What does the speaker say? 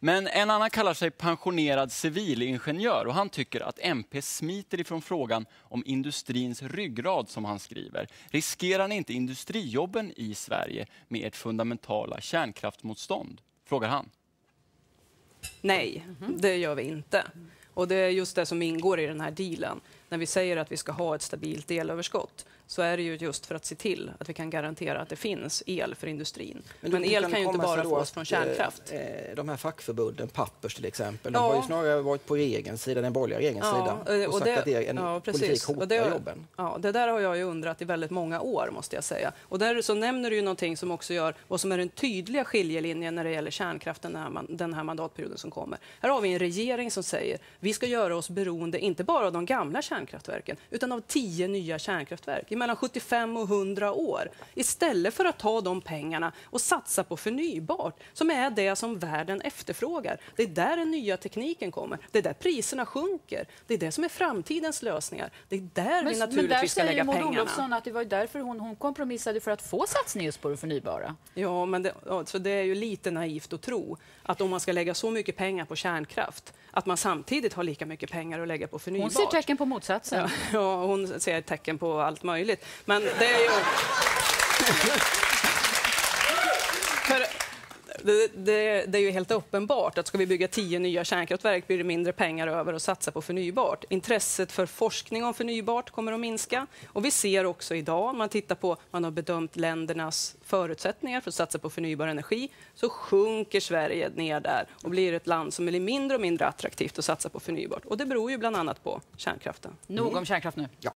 Men en annan kallar sig pensionerad civilingenjör och han tycker att MP smiter ifrån frågan om industrins ryggrad som han skriver. Riskerar ni inte industrijobben i Sverige med ert fundamentala kärnkraftmotstånd? Frågar han. Nej, det gör vi inte. Och det är just det som ingår i den här dealen. När vi säger att vi ska ha ett stabilt elöverskott så är det ju just för att se till att vi kan garantera att det finns el för industrin. Men el kan ju inte bara fås från kärnkraft. De här fackförbunden, Pappers till exempel, de har ju snarare varit på regeringens sida, den borgerliga regeringens sida och sagt att det är en politik hotar jobben. Ja, det där har jag ju undrat i väldigt många år, måste jag säga. Och där så nämner du ju någonting som också gör vad som är den tydliga skiljelinjen när det gäller kärnkraften den här mandatperioden som kommer. Här har vi en regering som säger vi ska göra oss beroende inte bara av de gamla kärnkraftverken utan av 10 nya kärnkraftverk i mellan 75 och 100 år. Istället för att ta de pengarna och satsa på förnybart som är det som världen efterfrågar. Det är där den nya tekniken kommer. Det är där priserna sjunker. Det är det som är framtidens lösningar. Det är där vi naturligtvis ska lägga pengarna. Men där säger Maud Olofsson att det var därför hon kompromissade för att få satsning just på det förnybara. Ja, men det är ju lite naivt att tro att om man ska lägga så mycket pengar på kärnkraft att man samtidigt har lika mycket pengar att lägga på förnybart. Hon ser tecken på motsatsen. Ja, hon ser tecken på allt möjligt. Men det är ju... Det är ju helt uppenbart att ska vi bygga 10 nya kärnkraftverk blir det mindre pengar över att satsa på förnybart. Intresset för forskning om förnybart kommer att minska. Och vi ser också idag, om man tittar på, man har bedömt ländernas förutsättningar för att satsa på förnybar energi, så sjunker Sverige ner där och blir ett land som blir mindre och mindre attraktivt att satsa på förnybart. Och det beror ju bland annat på kärnkraften. Nog om kärnkraft nu. Ja.